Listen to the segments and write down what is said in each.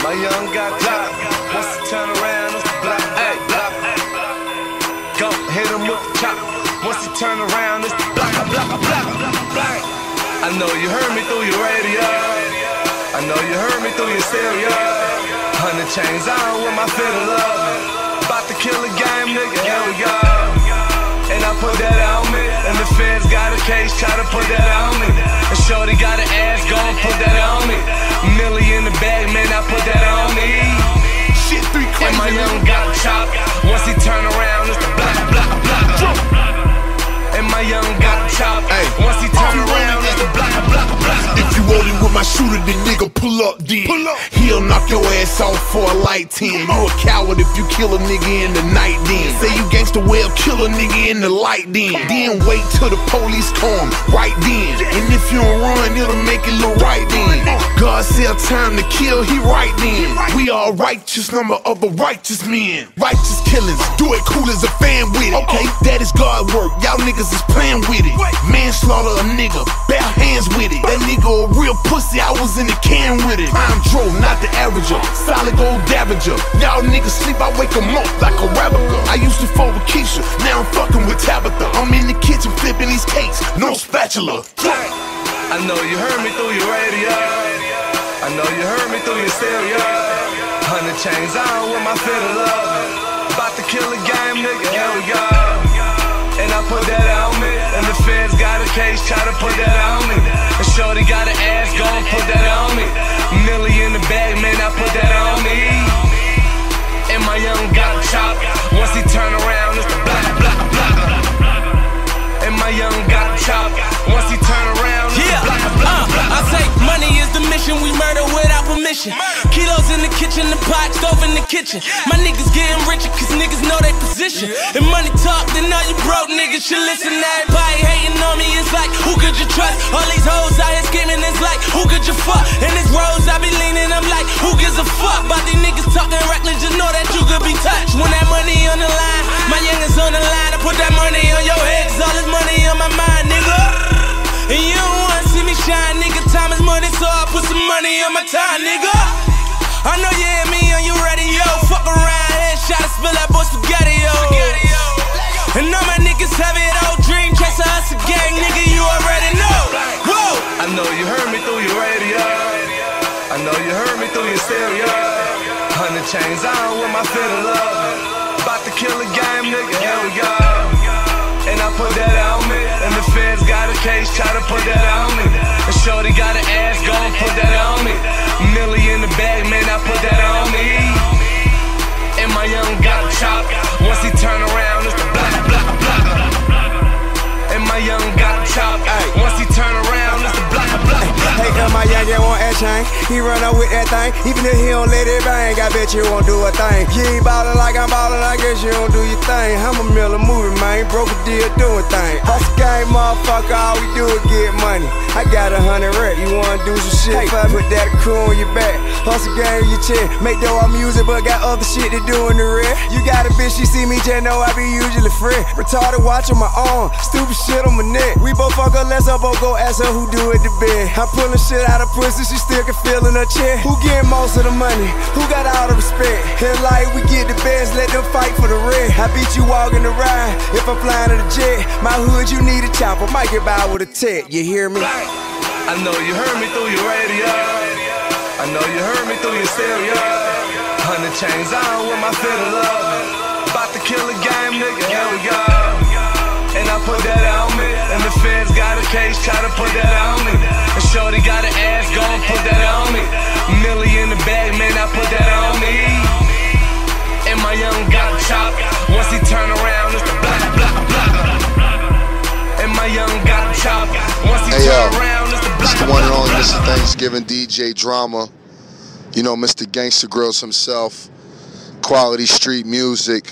My young got top. Once he turn around, it's the block. Hey, block. Go hit him with the chop. Once he turn around, it's the block, block, block, block. I know you heard me through your radio. I know you heard me through your stereo. 100 chains on with my fiddle up. About to kill a game, nigga. Here we go. And I put that on me. And the feds got a case, try to put that on me. And shorty got an ass, gon' put that on me. Millie in the bag, man, I put that on me. Shit, 3 crazy. And my young got chopped. Once he turn around, it's the block, block, block. And my young got chopped. Once he turn around, it's the block, block, block. If you rolling with my shooter, then nigga pull up then. He'll knock your ass off for a light 10. You a coward if you kill a nigga in the night then. Say you gangsta, well, kill a nigga in the light then. Then wait till the police come, right then. And if you don't run, it'll make it look right then. God said time to kill, he right then. We are a righteous number of the righteous men. Righteous killings, do it cool as a fan with it. Okay, that is God work, y'all niggas is playing with it. Manslaughter a nigga, bare hands with it. That nigga a real pussy, I was in the can with it. I'm drove, not the averager, solid gold davager. Y'all niggas sleep, I wake 'em up like a rabbiter. I used to fuck with Keisha, now I'm fucking with Tabitha. I'm in the kitchen flipping these cakes, no spatula. I know you heard me through your radio. I know you heard me through your stereo. 100 chains on with my fiddle up. About to kill a game, nigga, here we go. And I put that on me. And the feds got a case, try to put that on me. And shorty got an ass, gon' put that on me. Millie in the bag, man, I put that on me. And my young got chopped. Once he turn around, it's the block, block, block. And my young got chopped. Once he turn around, it's the block, block, block. I say money is the mission, we murder without permission. Kilos in the kitchen, the pot stove in the kitchen. My niggas getting richer cause niggas know they position. If money talk, then all you broke niggas should listen. Everybody hating on me, it's like, who could you trust? All these hoes out here scheming, it's like, who could you fuck? In this rose, I be leaning, I'm like, who gives a fuck? About these niggas talking reckless, just know that you could be touched. When that money on the line, my youngins on the line. I put that money on your head cause all this money on my mind, nigga. And you don't wanna see me shine, nigga. Time is money, so I put some money on my time, nigga. I know you hear me on your radio. Fuck around, headshot and spill that boy spaghetti, yo. And all my niggas have it, old dream chaser, us a gang, nigga, you already know. Whoa! I know you heard me through your radio. I know you heard me through your stereo. 100 chains on with my fiddle up. About to kill a game, nigga, here we go. And I put that on me. And the feds got a case, try to put that on me. And shorty got an ass, gon' put that on me. Millie in the bag, man, I put that on me. And my young got chopped. Once he turn around, it's the block, block, block. And my young got chopped. Once he turn around, it's the block, block, block. Hey, my young want that chain. He run up with that thing. Even if he don't let it bang, I bet you won't do a thing. You ain't ballin' like I'm ballin', I guess you don't do your thing. I'm a Miller movie, man. Broke a deal doing things. Hustle game, motherfucker, all we do is get money. I got 100 rep, you wanna do some shit? Hey, put that crew on your back. Hustle game in your chest. Make dough on music, but got other shit to do in the red. You got a bitch, she see me, just know I be usually free. Retarded watch on my arm, stupid shit on my neck. We both fuck her, let's up, both go ask her who do it the best. I'm pulling shit out of pussy, she still can feel in her chest. Who getting most of the money? Who got all the respect? In life, we get the best, let them fight for the red. I beat you walking the ride, if I'm flying to the jet. My hood, you need a chopper, might get by with a tech, you hear me? I know you heard me through your radio. I know you heard me through your stereo. 100 chains on with my fiddle up. About to kill a game, nigga, here we go. And I put that on me. And the feds got a case, try to put that on me. And shorty got an ass, gon' put that on me. Millie in the bag, man, I put that on me. And my young got chopped. Once he turn around, it's the block, block, block. And my young got chopped. Once he turn around, it's the block. It's the one and only Mr. Thanksgiving DJ Drama. You know, Mr. Gangsta Grills himself. Quality street music.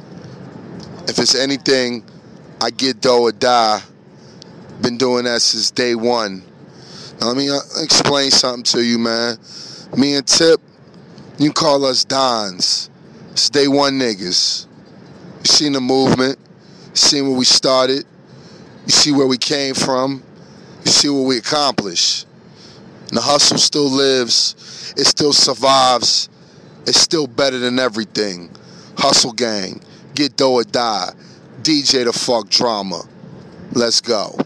If it's anything, I get dough or die. Been doing that since day one. Now, let me explain something to you, man. Me and Tip, you call us Dons. It's day one niggas. You seen the movement. You seen where we started. You see where we came from. You see what we accomplished. And the hustle still lives. It still survives. It's still better than everything. Hustle gang. Get dough or die. DJ the fuck drama. Let's go.